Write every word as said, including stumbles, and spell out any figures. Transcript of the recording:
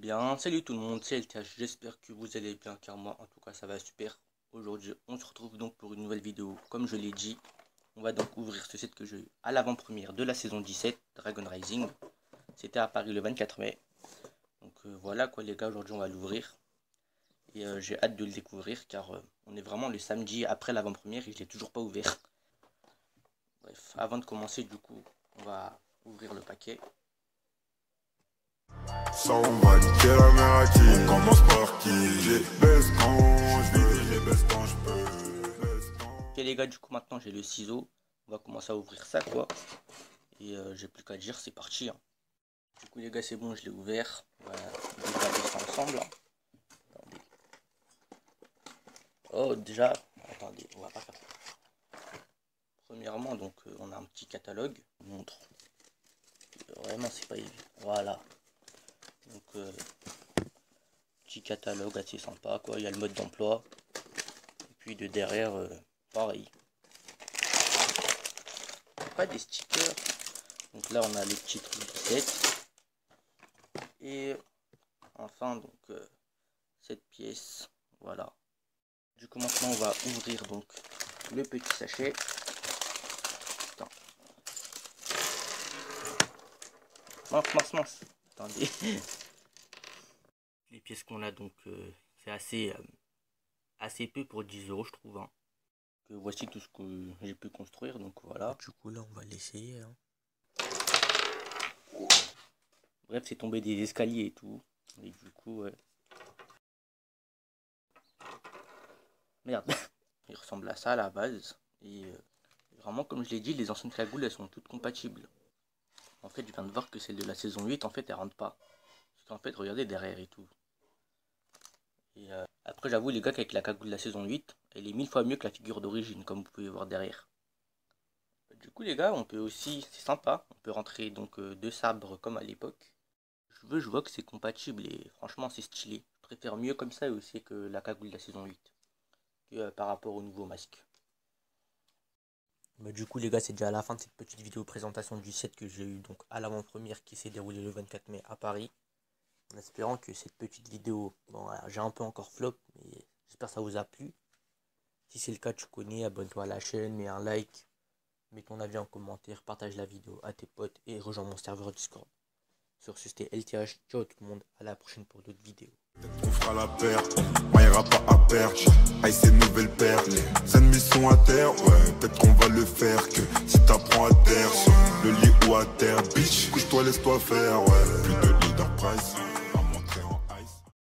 bien, salut tout le monde, c'est L T H, j'espère que vous allez bien car moi en tout cas ça va super. Aujourd'hui on se retrouve donc pour une nouvelle vidéo, comme je l'ai dit, on va donc ouvrir ce set que j'ai eu à l'avant-première de la saison dix-sept, Dragon Rising. C'était à Paris le vingt-quatre mai, donc euh, voilà quoi les gars, aujourd'hui on va l'ouvrir. Et euh, j'ai hâte de le découvrir car euh, on est vraiment le samedi après l'avant-première et je l'ai toujours pas ouvert. Bref, avant de commencer du coup, on va ouvrir le paquet. Ça on va niquer la mer à qui. On commence par qui. J'ai baisse quand je veux, j'ai baisse quand je peux. Ok les gars, du coup maintenant j'ai le ciseau. On va commencer à ouvrir ça quoi. Et euh, j'ai plus qu'à dire, c'est parti hein. Du coup les gars c'est bon, je l'ai ouvert. On va regarder ça ensemble hein. Attendez. Oh déjà, attendez, on va pas faire ça. Premièrement donc euh, on a un petit catalogue. Je vous montre. Vraiment c'est pas évident. Voilà. Donc euh, petit catalogue assez sympa quoi, il y a le mode d'emploi et puis de derrière euh, pareil, pas des stickers. Donc là on a les petits trucs du set et enfin donc euh, cette pièce, voilà. Du coup maintenant on va ouvrir donc le petit sachet. Attends. Mince mince mince, attendez. Les pièces qu'on a donc euh, c'est assez euh, assez peu pour dix euros je trouve hein. Que voici tout ce que j'ai pu construire, donc voilà. Du coup là on va l'essayer hein. Bref c'est tombé des escaliers et tout. Et du coup ouais. Merde. Il ressemble à ça à la base. Et euh, vraiment comme je l'ai dit, les anciennes cagoules elles sont toutes compatibles. En fait je viens de voir que celle de la saison huit en fait elle rentre pas. Parce qu'en fait regardez derrière et tout. Et euh, après j'avoue les gars qu'avec la cagoule de la saison huit, elle est mille fois mieux que la figure d'origine comme vous pouvez voir derrière. Du coup les gars on peut aussi, c'est sympa, on peut rentrer donc euh, deux sabres comme à l'époque. Je veux, je vois que c'est compatible et franchement c'est stylé. Je préfère mieux comme ça aussi que la cagoule de la saison huit. Que, euh, par rapport au nouveau masque. Bah, du coup les gars c'est déjà à la fin de cette petite vidéo présentation du set que j'ai eu donc à l'avant-première qui s'est déroulée le vingt-quatre mai à Paris. En espérant que cette petite vidéo, bon j'ai un peu encore flop, mais j'espère que ça vous a plu. Si c'est le cas, tu connais, abonne-toi à la chaîne, mets un like, mets ton avis en commentaire, partage la vidéo à tes potes et rejoins mon serveur Discord. Sur ce c'était L T H, ciao tout le monde, à la prochaine pour d'autres vidéos. On fera la perte, moi y'aura pas à perdre. Aïe ces nouvelles pertes, les ennemis sont à terre, ouais, peut-être qu'on va le faire. Que si t'apprends à terre, sur le lit ou à terre, bitch, couche-toi, laisse-toi faire, ouais, plus de leader price.